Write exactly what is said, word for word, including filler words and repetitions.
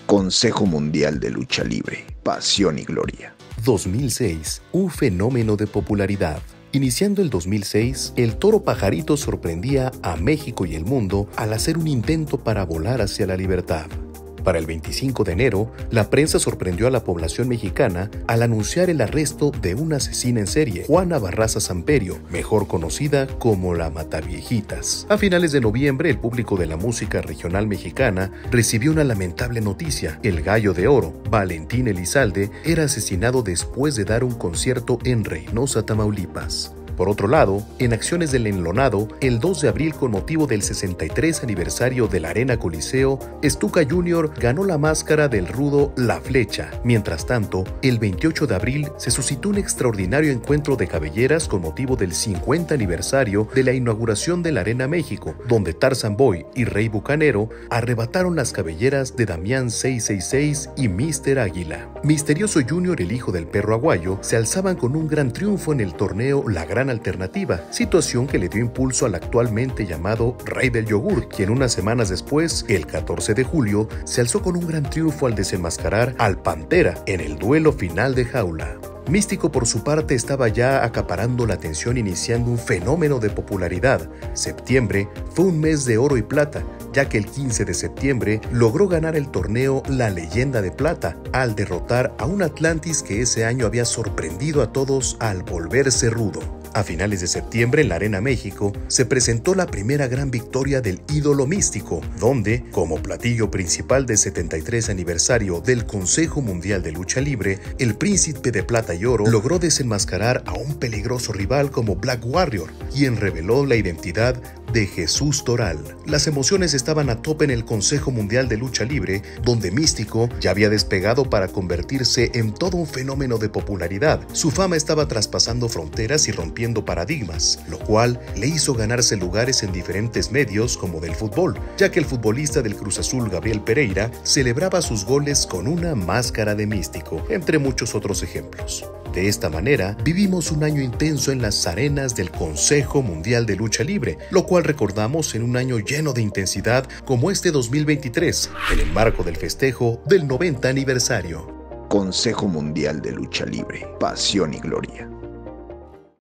Consejo Mundial de Lucha Libre, pasión y gloria. dos mil seis, un fenómeno de popularidad. Iniciando el dos mil seis, el Toro Pajarito sorprendía a México y el mundo al hacer un intento para volar hacia la libertad. Para el veinticinco de enero, la prensa sorprendió a la población mexicana al anunciar el arresto de una asesina en serie, Juana Barraza Samperio, mejor conocida como la Mataviejitas. A finales de noviembre, el público de la música regional mexicana recibió una lamentable noticia. El Gallo de Oro, Valentín Elizalde, era asesinado después de dar un concierto en Reynosa, Tamaulipas. Por otro lado, en acciones del enlonado, el dos de abril, con motivo del sesenta y tres aniversario de la Arena Coliseo, Stuka junior ganó la máscara del rudo La Flecha. Mientras tanto, el veintiocho de abril se suscitó un extraordinario encuentro de cabelleras con motivo del cincuenta aniversario de la inauguración de la Arena México, donde Tarzan Boy y Rey Bucanero arrebataron las cabelleras de Damián seiscientos sesenta y seis y míster Águila. Misterioso Junior, el hijo del perro aguayo, se alzaban con un gran triunfo en el torneo La Gran Alternativa, situación que le dio impulso al actualmente llamado Rey del Yogur, quien unas semanas después, el catorce de julio, se alzó con un gran triunfo al desenmascarar al Pantera en el duelo final de jaula. Místico, por su parte, estaba ya acaparando la atención, iniciando un fenómeno de popularidad. Septiembre fue un mes de oro y plata, ya que el quince de septiembre logró ganar el torneo La Leyenda de Plata, al derrotar a un Atlantis que ese año había sorprendido a todos al volverse rudo. A finales de septiembre, en la Arena México, se presentó la primera gran victoria del ídolo místico, donde, como platillo principal del setenta y tres aniversario del Consejo Mundial de Lucha Libre, el Príncipe de Plata y Oro logró desenmascarar a un peligroso rival como Black Warrior, quien reveló la identidad de Jesús Toral. Las emociones estaban a tope en el Consejo Mundial de Lucha Libre, donde Místico ya había despegado para convertirse en todo un fenómeno de popularidad. Su fama estaba traspasando fronteras y rompiendo paradigmas, lo cual le hizo ganarse lugares en diferentes medios como del fútbol, ya que el futbolista del Cruz Azul, Gabriel Pereira, celebraba sus goles con una máscara de Místico, entre muchos otros ejemplos. De esta manera, vivimos un año intenso en las arenas del Consejo Mundial de Lucha Libre, lo cual recordamos en un año lleno de intensidad como este dos mil veintitrés, en el marco del festejo del noventa aniversario. Consejo Mundial de Lucha Libre, pasión y gloria.